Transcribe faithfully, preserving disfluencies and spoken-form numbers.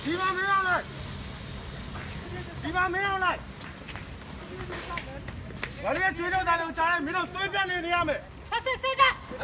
ဒီမှာမင်းအောင်လိုက်ဒီမှာမင်းအောင်လိုက်ငါတို့ကျွေးတော့တာလို့ကြားလိုက်မင်းတို့သွေးပြတ်နေနေရမယ်ဆက်စစ်စစ်တာ